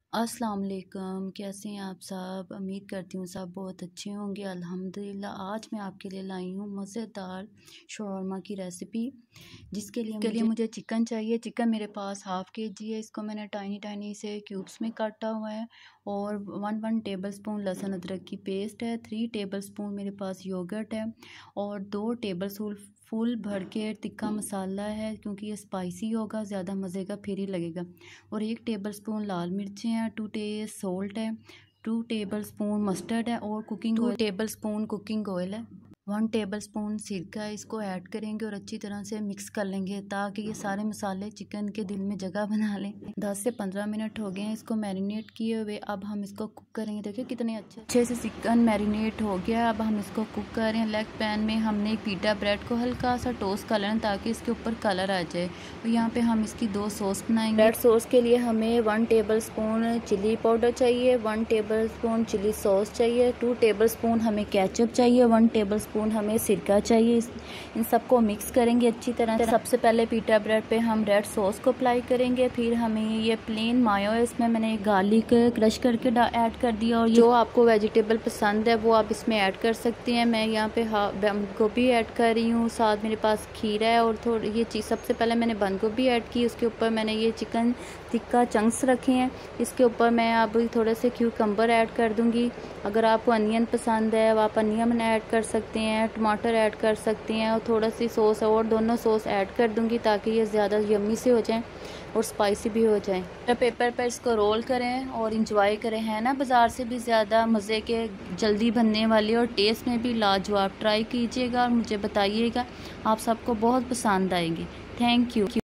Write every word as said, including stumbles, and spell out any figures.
अस्सलाम वालेकुम, कैसे हैं आप सब। उम्मीद करती हूँ सब बहुत अच्छे होंगे। अल्हम्दुलिल्लाह आज मैं आपके लिए लाई हूँ मज़ेदार शौरमा की रेसिपी, जिसके लिए के लिए मुझे चिकन चाहिए। चिकन मेरे पास हाफ़ के जी है। इसको मैंने टाइनी टाइनी से क्यूब्स में काटा हुआ है। और वन वन टेबल स्पून लहसुन अदरक की पेस्ट है। थ्री टेबल स्पून मेरे पास योगर्ट है। और दो टेबल स्पून फुल भर के तिक्का मसाला है, क्योंकि ये स्पाइसी होगा, ज़्यादा मज़े का फिर ही लगेगा। और एक टेबल स्पून लाल मिर्चें हैं। टू टे सोल्ट है। टू टेबल स्पून मस्टर्ड है। और cooking two table spoon cooking oil है। वन टेबल स्पून सिरका है। इसको ऐड करेंगे और अच्छी तरह से मिक्स कर लेंगे, ताकि ये सारे मसाले चिकन के दिल में जगह बना लें। दस से पंद्रह मिनट हो गए हैं इसको मैरिनेट किए हुए। अब हम इसको कुक करेंगे। देखिए कितने अच्छे अच्छे से चिकन मैरिनेट हो गया। अब हम इसको कुक कर रहे हैं। लेग पैन में हमने एक पीटा ब्रेड को हल्का सा टोस्ट कर लेना, ताकि इसके ऊपर कलर आ जाए। और यहाँ पे हम इसकी दो सॉस बनाएंगे। ब्रेड सॉस के लिए हमें one table spoon chilli powder चाहिए, one table spoon chilli sauce चाहिए, टू टेबल स्पून हमें केचप चाहिए, वन टेबल स्पून हमें सिरका चाहिए। इन सबको मिक्स करेंगे अच्छी तरह से। सबसे पहले पीटा ब्रेड पे हम रेड सॉस को अप्लाई करेंगे। फिर हमें ये प्लेन मायो है, इसमें मैंने गार्लिक क्रश करके ऐड कर दिया। और जो आपको वेजिटेबल पसंद है वो आप इसमें ऐड कर सकते हैं। मैं यहाँ पे बंद गोभी ऐड कर रही हूँ, साथ मेरे पास खीरा है। और थोड़ी ये चीज़ सबसे पहले मैंने बंद गोभी ऐड की, उसके ऊपर मैंने ये चिकन टिक्का चंक्स रखे हैं। इसके ऊपर मैं अब थोड़े से क्यूकम्बर ऐड कर दूंगी। अगर आपको अनियन पसंद है आप अनियन ऐड कर सकते हैं, टमाटर ऐड कर सकते हैं। और थोड़ा सी सॉस और दोनों सॉस ऐड कर दूंगी, ताकि ये ज़्यादा यम्मी से हो जाएं और स्पाइसी भी हो जाए। पेपर पर इसको रोल करें और इंजॉय करें। है ना बाज़ार से भी ज़्यादा मज़े के, जल्दी बनने वाले और टेस्ट में भी लाजवाब। ट्राई कीजिएगा और मुझे बताइएगा, आप सबको बहुत पसंद आएंगे। Thank you.